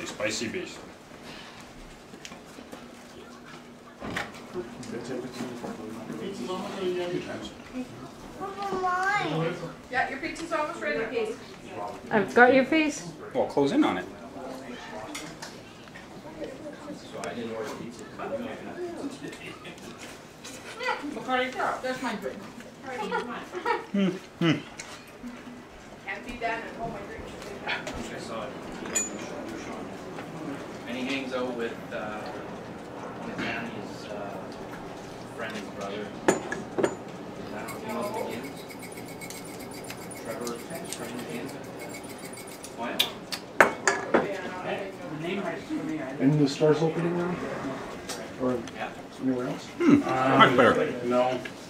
spicy beast. Yeah, your pizza's almost ready, Casey. I've got your piece. Well, close in on it. Bacardi Top, that's my drink. Can't be done at home, my drink should be done. I saw it. And he hangs out with Nathaniel's friend's brother. I don't know if you know who he is. Trevor's friend again. What? And the store's opening now? Or Yeah. anywhere else? Much better. No.